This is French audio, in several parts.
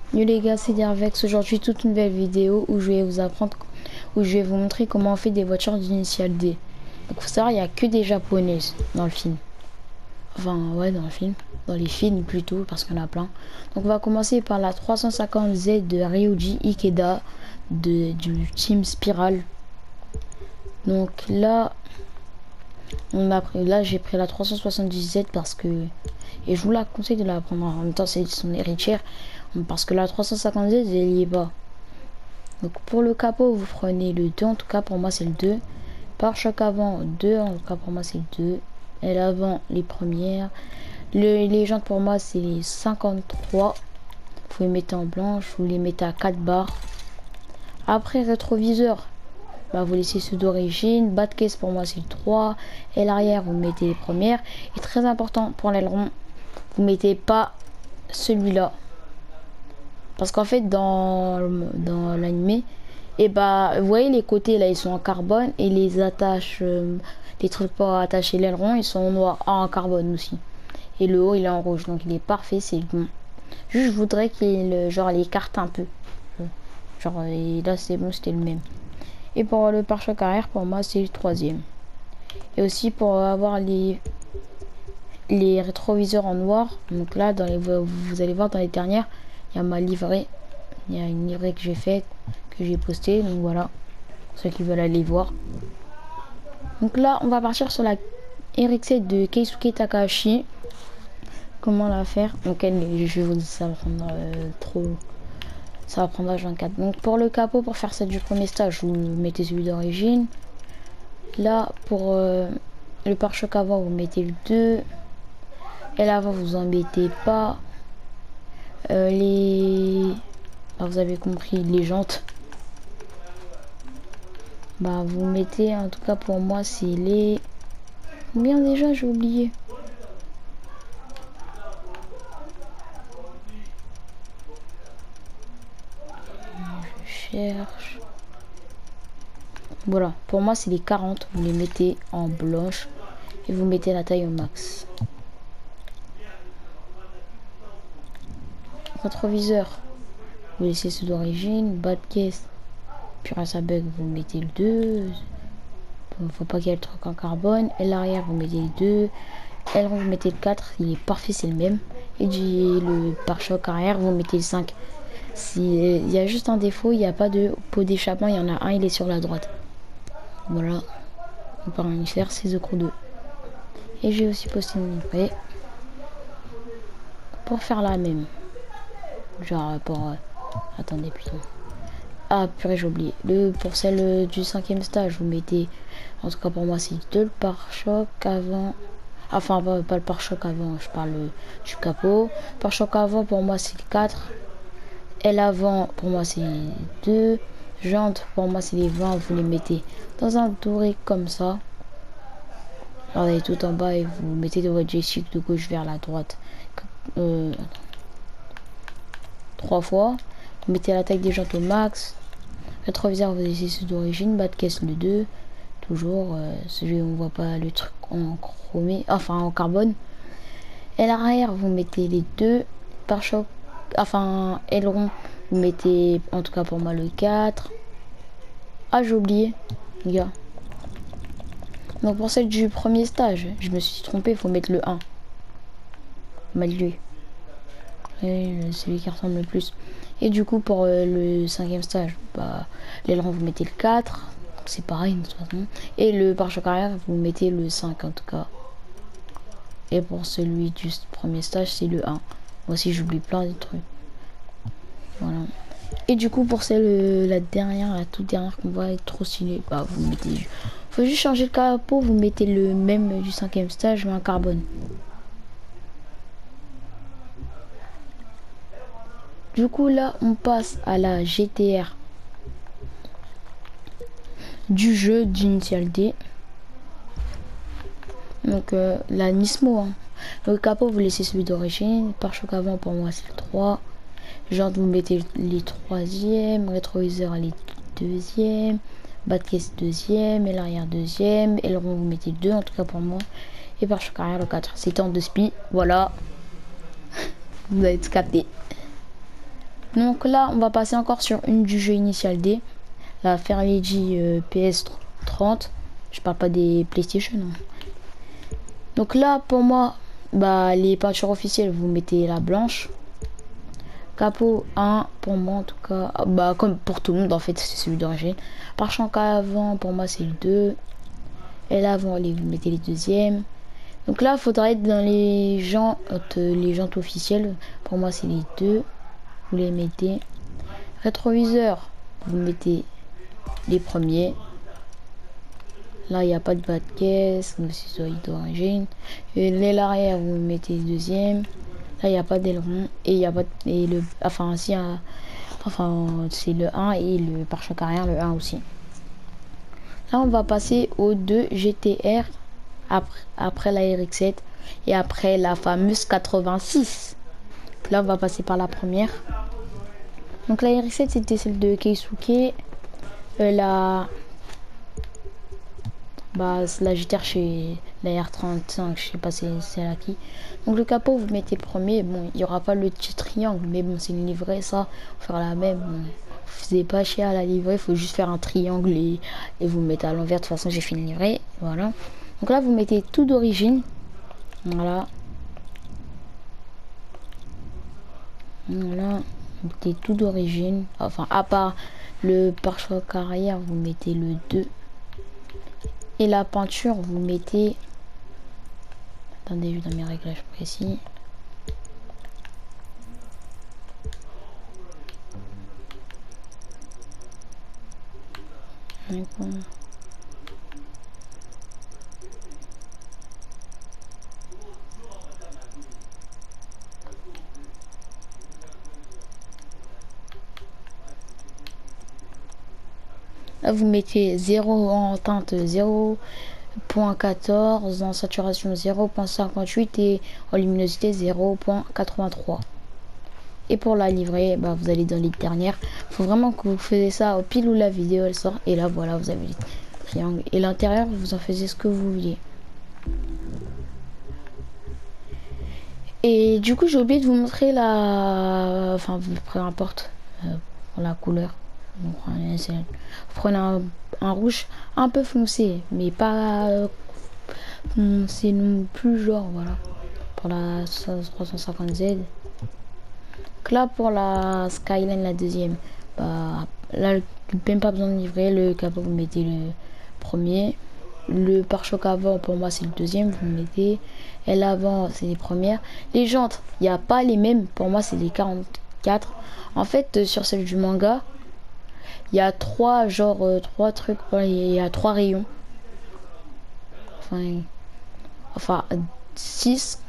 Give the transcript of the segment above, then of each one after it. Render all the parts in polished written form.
Yo les gars, c'est Dervex. Aujourd'hui, toute une nouvelle vidéo où je vais vous apprendre, où je vais vous montrer comment on fait des voitures d'initial D. Donc, faut savoir, il n'y a que des japonaises dans le film. Enfin, ouais, dans le film. Dans les films plutôt, parce qu'il y en a plein. Donc, on va commencer par la 350Z de Ryuji Ikeda du team Spiral. Donc là, là j'ai pris la 370Z parce que, et je vous la conseille de la prendre en même temps, c'est son héritière, parce que la 350Z elle y est pas. Donc pour le capot vous prenez le 2, en tout cas pour moi c'est le 2. Pare-choc avant 2, en tout cas pour moi c'est le 2. Et l'avant les premières. Les jantes pour moi c'est les 53. Vous les mettez en blanche, vous les mettez à 4 barres. Après rétroviseur, bah, vous laissez ceux d'origine. Bas de caisse pour moi c'est le 3. Et l'arrière vous mettez les premières. Et très important pour l'aileron, vous mettez pas celui-là. Parce qu'en fait dans l'animé, et bah vous voyez les côtés là ils sont en carbone et les attaches, les trucs pour attacher l'aileron ils sont en noir, en carbone aussi. Et le haut il est en rouge, donc il est parfait, c'est bon. Juste je voudrais qu'il genre l'écarte un peu. Genre et là c'est bon, c'était le même. Et pour le pare-choc arrière pour moi c'est le 3e. Et aussi pour avoir les rétroviseurs en noir. Donc là dans les, vous allez voir dans les dernières, il y a ma livrée. Il y a une livrée que j'ai faite, que j'ai postée. Donc voilà, pour ceux qui veulent aller voir. Donc là on va partir sur la RX-7 de Keisuke Takahashi. Comment la faire? Donc je vais vous dire, ça va prendre ça va prendre H24. Donc pour le capot, pour faire ça du premier stage, vous mettez celui d'origine. Là pour le pare-choc avant vous mettez le 2. Et l'avant vous en mettez pas. Vous avez compris, les jantes. Bah vous mettez, en tout cas pour moi c'est les... Combien déjà, j'ai oublié. Je cherche. Voilà, pour moi c'est les 40. Vous les mettez en blanche et vous mettez la taille au max. Rétroviseur, vous laissez ceux d'origine. Bas de caisse, puis ça bug, vous mettez le 2. Faut pas qu'il y ait le truc en carbone. Et l'arrière vous mettez le 2. Aileron vous mettez le 4, il est parfait, c'est le même. Et le pare-choc arrière vous mettez le 5. Il y a juste un défaut, il n'y a pas de pot d'échappement, il y en a un, il est sur la droite. Voilà, on peut rien y faire, c'est The Crew 2. Et j'ai aussi posté une livrée pour faire la même. Genre pour... attendez, putain. Ah purée, j'ai oublié. Pour celle du 5e stage, vous mettez... En tout cas pour moi c'est 2 le pare-choc avant... Enfin pas le pare-choc avant, je parle du capot. Pare-choc avant pour moi c'est le 4. Et l'avant pour moi c'est 2. Jantes pour moi c'est les 20. Vous les mettez dans un doré comme ça. Regardez tout en bas et vous mettez de votre joystick de gauche vers la droite. 3 fois. Vous mettez la taille des jantes au max. Rétroviseur vous laissez ceux d'origine. Bas de caisse le 2. Toujours celui où on voit pas le truc en chromé, enfin en carbone. Et l'arrière vous mettez les 2. Pare-choc, enfin aileron vous mettez, en tout cas pour moi, le 4. Ah j'ai oublié les gars. Donc pour celle du premier stage je me suis trompé, il faut mettre le 1. Mal lu. Et c'est lui qui ressemble le plus. Et du coup pour le 5e stage, bah l'aileron vous mettez le 4. C'est pareil de toute façon. Et le pare-choc arrière vous mettez le 5 en tout cas. Et pour celui du premier stage c'est le 1. Moi aussi j'oublie plein de trucs. Voilà. Et du coup pour celle la toute dernière qu'on voit être trop stylée, bah vous mettez... Faut juste changer le capot, vous mettez le même du 5e stage mais en carbone. Du coup là on passe à la GTR du jeu d'Initial D. Donc la Nismo, hein. Le capot vous laissez celui d'origine. Pare-choc avant pour moi c'est le 3. Jantes vous mettez les 3e. Rétroviseur les 2e. Bas de caisse 2e. Et l'arrière 2e. Aileron vous mettez le 2 en tout cas pour moi. Et pare-choc arrière le 4. C'est temps de spi. Voilà. Vous avez tout capté. Donc là, on va passer encore sur une du jeu Initial D, la Fairlady PS30. Je parle pas des PlayStation. Hein. Donc là, pour moi, bah les peintures officielles, vous mettez la blanche. Capot 1 pour moi en tout cas, bah comme pour tout le monde en fait, c'est celui d'origine. Pare-choc avant, pour moi c'est le 2. Et l'avant, vous mettez les deuxièmes. Donc là, il faudra être dans les jantes officielles. Pour moi, c'est les 2. Vous les mettez. Rétroviseur, vous mettez les premiers. Là, il n'y a pas de bas de caisse, donc c'est solide d'origine. Et l'aile arrière, vous mettez les deuxièmes. Là, il n'y a pas d'aileron. Et il n'y a pas et le. Enfin, si, enfin, c'est le 1 et le pare-choc arrière, le 1 aussi. Là, on va passer au 2 GTR après la RX-7 et après la fameuse 86. Là, on va passer par la première. Donc la RX-7, c'était celle de Keisuke. La GTR chez la R35, je sais pas c'est à qui. Donc le capot, vous mettez le premier. Bon, il n'y aura pas le petit triangle, mais bon, c'est une livrée, ça. Faut faire la même. Bon, vous faisez pas chier à la livrée, il faut juste faire un triangle et vous mettez à l'envers. De toute façon, j'ai fini la livrée. Voilà. Donc là, vous mettez tout d'origine. Voilà. Voilà. Vous mettez tout d'origine. Enfin, à part le pare-choc arrière, vous mettez le 2. Et la peinture, vous mettez... Attendez, je vais dans mes réglages précis. Là, vous mettez 0 en teinte 0.14, en saturation 0.58 et en luminosité 0.83. Et pour la livrée, bah, vous allez dans les dernières. Faut vraiment que vous faisiez ça au pile où la vidéo elle sort. Et là, voilà, vous avez les triangles. Et l'intérieur, vous en faisiez ce que vous vouliez. Et du coup, j'ai oublié de vous montrer la... Enfin, peu importe la couleur. Vous prenez un rouge un peu foncé, mais pas foncé non plus, genre, voilà. Pour la 350Z. Donc là, pour la Skyline, la deuxième, bah, là, même pas besoin de livrer. Le capot, vous mettez le premier. Le pare-choc avant, pour moi, c'est le deuxième. Vous mettez. Et l'avant, c'est les premières. Les jantes, il n'y a pas les mêmes. Pour moi, c'est les 44. En fait, sur celle du manga, il y a trois trucs. Il y a 3 rayons. Enfin 6.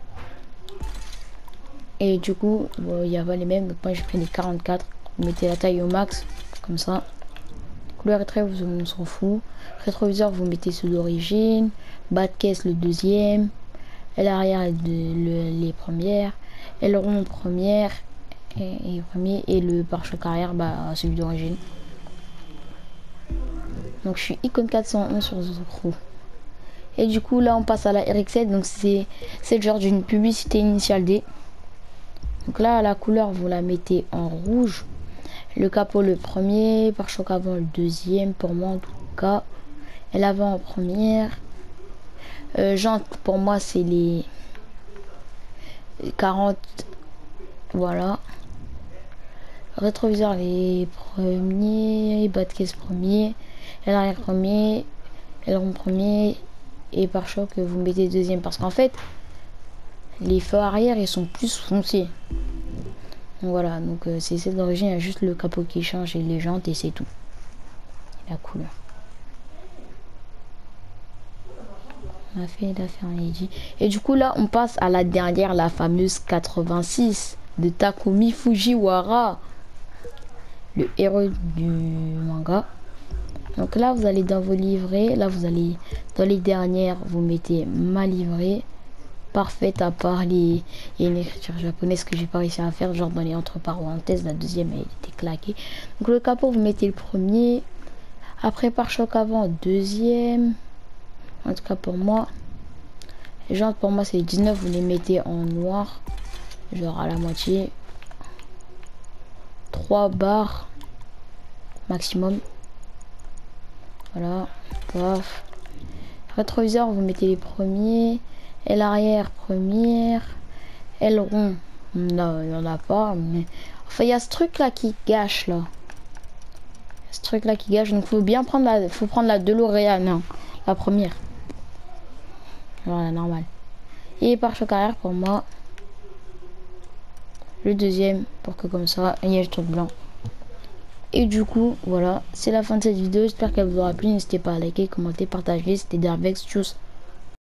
Et du coup, il n'y a pas les mêmes. Donc moi, j'ai pris les 44. Vous mettez la taille au max. Comme ça. Couleur rétro, on s'en fout. Rétroviseur, vous mettez ceux d'origine. Bas de caisse, le deuxième. Et l'arrière, les premières. Aileron, première. Et premier. Et le pare-choc arrière, bah, celui d'origine. Donc je suis icône 411 sur Zocro. Et du coup, là, on passe à la RX-7. Donc c'est le genre d'une publicité Initial D. Donc là, la couleur, vous la mettez en rouge. Le capot, le premier. Pare-choc avant, le deuxième. Pour moi, en tout cas. Et l'avant en première. Jante, pour moi, c'est les 40. Voilà. Rétroviseur, les premiers. Bas de caisse, premier. Et l'arrière, premier. Et le rond, premier. Et pare-choc, vous mettez deuxième. Parce qu'en fait, les feux arrière, ils sont plus foncés. Donc voilà, donc c'est celle d'origine, il y a juste le capot qui change et les jantes et c'est tout. Et la couleur. On a fait l'affaire Eiji. Et du coup là, on passe à la dernière, la fameuse 86 de Takumi Fujiwara, le héros du manga. Donc là, vous allez dans vos livrets. Là, vous allez dans les dernières, vous mettez ma livrée. Parfaite à part il y a une écriture japonaise que j'ai pas réussi à faire, genre dans les entre parenthèses, la deuxième elle était claquée. Donc le capot, vous mettez le premier. Après pare-choc avant, deuxième. En tout cas pour moi. Les jantes pour moi c'est 19, vous les mettez en noir. Genre à la moitié. 3 barres maximum. Voilà, paf. Rétroviseur, vous mettez les premiers. Aile arrière, première. Aileron, non, il n'y en a pas. Mais... Enfin, il y a ce truc là qui gâche là. Ce truc là qui gâche. Donc, faut bien prendre la DeLorean, hein, la première. Voilà, normal. Et pare-choc arrière pour moi. Le deuxième, pour que comme ça, il y ait le truc blanc. Et du coup, voilà, c'est la fin de cette vidéo. J'espère qu'elle vous aura plu. N'hésitez pas à liker, commenter, partager. C'était Dervex. Tchuss.